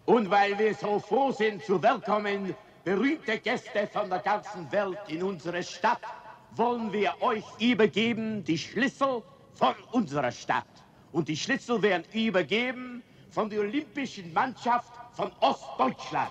Und weil wir so froh sind zu willkommen, berühmte Gäste von der ganzen Welt in unsere Stadt, wollen wir euch übergeben die Schlüssel von unserer Stadt. Und die Schlüssel werden übergeben von der Olympischen Mannschaft von Ostdeutschland.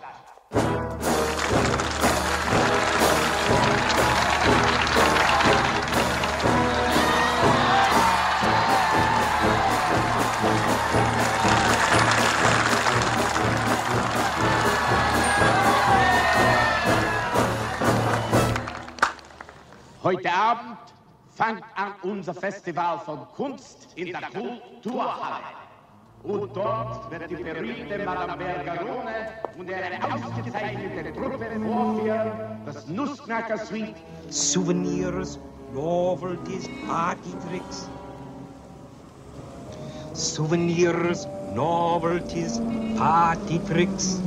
Heute Abend fängt an unser Festival von Kunst in der Kulturhalle. Und dort wird die berühmte Madame Bergerone und ihre ausgezeichnete Truppe vorführen, das Nussknacker-Suite. Souvenirs, novelties, party tricks. Souvenirs, novelties, party tricks.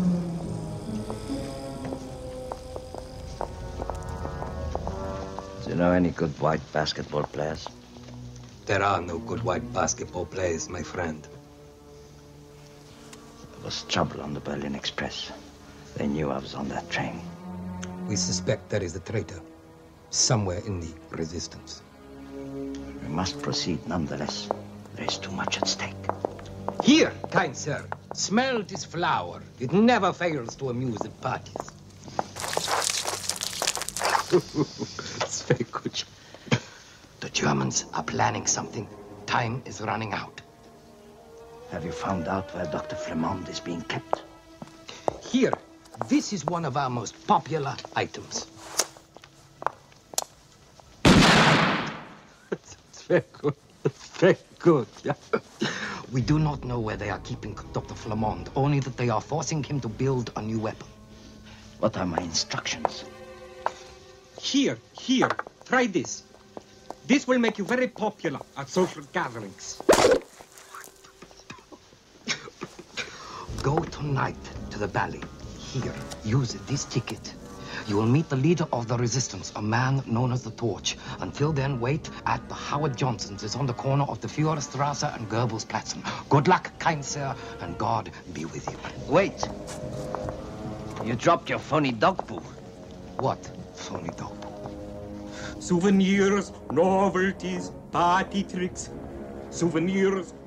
Do you know any good white basketball players? There are no good white basketball players, my friend. There was trouble on the Berlin Express. They knew I was on that train. We suspect there is a traitor somewhere in the resistance. We must proceed nonetheless. There is too much at stake. Here, kind sir, smell this flower. It never fails to amuse the parties. It's very good. The Germans are planning something. Time is running out. Have you found out where Dr. Flamand is being kept? Here, this is one of our most popular items. It's very good. It's very good, yeah. We do not know where they are keeping Dr. Flamand, only that they are forcing him to build a new weapon. What are my instructions? Here, try this. This will make you very popular at social gatherings. Go tonight to the valley. Here, use this ticket. You will meet the leader of the resistance, a man known as the Torch. Until then, wait at the Howard Johnson's. It's on the corner of the Führerstrasse and Goebbelsplatz. Good luck, kind sir, and God be with you. Wait! You dropped your phony dog poo. What phony dog? Souvenirs, novelties, party tricks. Souvenirs,